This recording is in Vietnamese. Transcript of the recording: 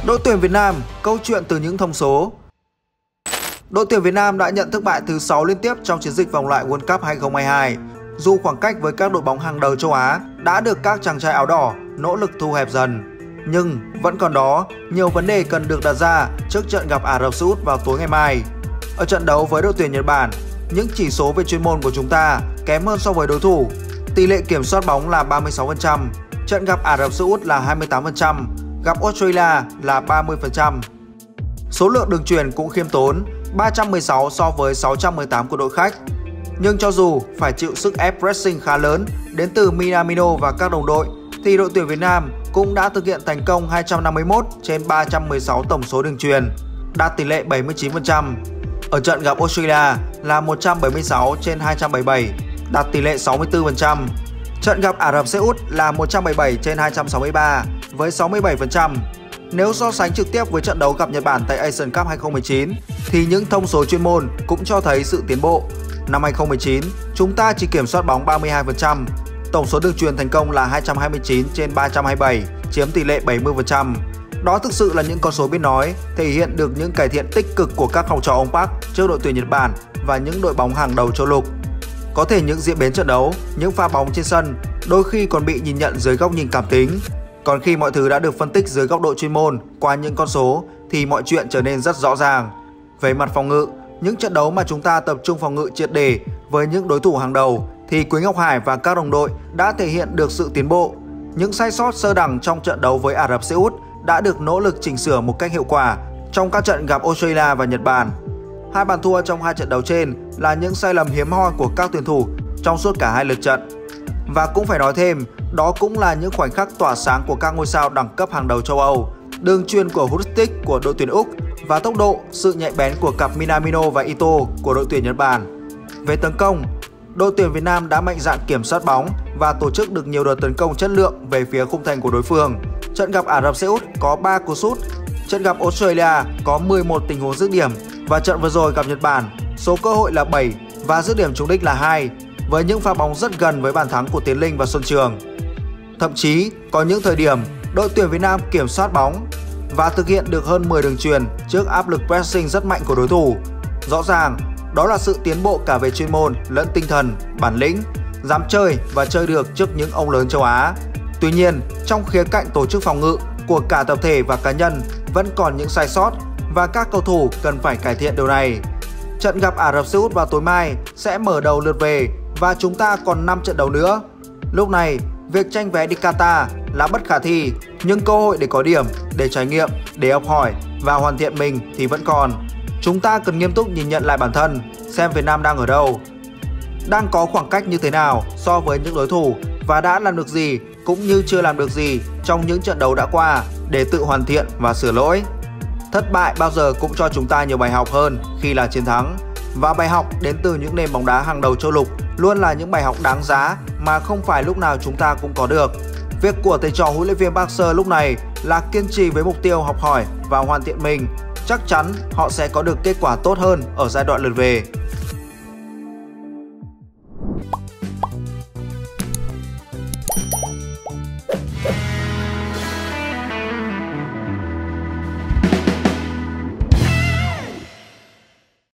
Đội tuyển Việt Nam, câu chuyện từ những thông số. Đội tuyển Việt Nam đã nhận thất bại thứ 6 liên tiếp trong chiến dịch vòng loại World Cup 2022. Dù khoảng cách với các đội bóng hàng đầu châu Á đã được các chàng trai áo đỏ nỗ lực thu hẹp dần, nhưng vẫn còn đó nhiều vấn đề cần được đặt ra trước trận gặp Ả Rập Xê Út vào tối ngày mai. Ở trận đấu với đội tuyển Nhật Bản, những chỉ số về chuyên môn của chúng ta kém hơn so với đối thủ. Tỷ lệ kiểm soát bóng là 36%, trận gặp Ả Rập Xê Út là 28%, gặp Australia là 30%. Số lượng đường chuyền cũng khiêm tốn, 316 so với 618 của đội khách. Nhưng cho dù phải chịu sức ép pressing khá lớn đến từ Minamino và các đồng đội, thì đội tuyển Việt Nam cũng đã thực hiện thành công 251 trên 316 tổng số đường chuyền, đạt tỷ lệ 79%. Ở trận gặp Australia là 176 trên 277, đạt tỷ lệ 64%. Trận gặp Ả Rập Xê Út là 177 trên 263 với 67%. Nếu so sánh trực tiếp với trận đấu gặp Nhật Bản tại Asian Cup 2019 thì những thông số chuyên môn cũng cho thấy sự tiến bộ. Năm 2019, chúng ta chỉ kiểm soát bóng 32%, tổng số đường chuyền thành công là 229 trên 327, chiếm tỷ lệ 70%. Đó thực sự là những con số biết nói, thể hiện được những cải thiện tích cực của các học trò ông Park trước đội tuyển Nhật Bản và những đội bóng hàng đầu châu lục. Có thể những diễn biến trận đấu, những pha bóng trên sân đôi khi còn bị nhìn nhận dưới góc nhìn cảm tính. Còn khi mọi thứ đã được phân tích dưới góc độ chuyên môn qua những con số thì mọi chuyện trở nên rất rõ ràng. Về mặt phòng ngự, những trận đấu mà chúng ta tập trung phòng ngự triệt để với những đối thủ hàng đầu thì Quế Ngọc Hải và các đồng đội đã thể hiện được sự tiến bộ. Những sai sót sơ đẳng trong trận đấu với Ả Rập Xê Út đã được nỗ lực chỉnh sửa một cách hiệu quả trong các trận gặp Australia và Nhật Bản. Hai bàn thua trong hai trận đấu trên là những sai lầm hiếm hoi của các tuyển thủ trong suốt cả hai lượt trận. Và cũng phải nói thêm, đó cũng là những khoảnh khắc tỏa sáng của các ngôi sao đẳng cấp hàng đầu châu Âu, đường chuyền của Hustic của đội tuyển Úc và tốc độ, sự nhạy bén của cặp Minamino và Ito của đội tuyển Nhật Bản. Về tấn công, đội tuyển Việt Nam đã mạnh dạn kiểm soát bóng và tổ chức được nhiều đợt tấn công chất lượng về phía khung thành của đối phương. Trận gặp Ả Rập Xê Út có 3 cú sút, trận gặp Australia có 11 tình huống dứt điểm và trận vừa rồi gặp Nhật Bản, số cơ hội là 7 và dứt điểm trúng đích là 2, với những pha bóng rất gần với bàn thắng của Tiến Linh và Xuân Trường. Thậm chí có những thời điểm đội tuyển Việt Nam kiểm soát bóng và thực hiện được hơn 10 đường chuyền trước áp lực pressing rất mạnh của đối thủ. Rõ ràng, đó là sự tiến bộ cả về chuyên môn lẫn tinh thần, bản lĩnh, dám chơi và chơi được trước những ông lớn châu Á. Tuy nhiên, trong khía cạnh tổ chức phòng ngự của cả tập thể và cá nhân vẫn còn những sai sót và các cầu thủ cần phải cải thiện điều này. Trận gặp Ả Rập Xê Út vào tối mai sẽ mở đầu lượt về và chúng ta còn 5 trận đấu nữa. Lúc này, việc tranh vé đi Qatar là bất khả thi, nhưng cơ hội để có điểm, để trải nghiệm, để học hỏi và hoàn thiện mình thì vẫn còn. Chúng ta cần nghiêm túc nhìn nhận lại bản thân, xem Việt Nam đang ở đâu, đang có khoảng cách như thế nào so với những đối thủ và đã làm được gì cũng như chưa làm được gì trong những trận đấu đã qua để tự hoàn thiện và sửa lỗi. Thất bại bao giờ cũng cho chúng ta nhiều bài học hơn khi là chiến thắng. Và bài học đến từ những nền bóng đá hàng đầu châu lục luôn là những bài học đáng giá mà không phải lúc nào chúng ta cũng có được. Việc của thầy trò huấn luyện viên Park Hang-seo lúc này là kiên trì với mục tiêu học hỏi và hoàn thiện mình. Chắc chắn họ sẽ có được kết quả tốt hơn ở giai đoạn lượt về.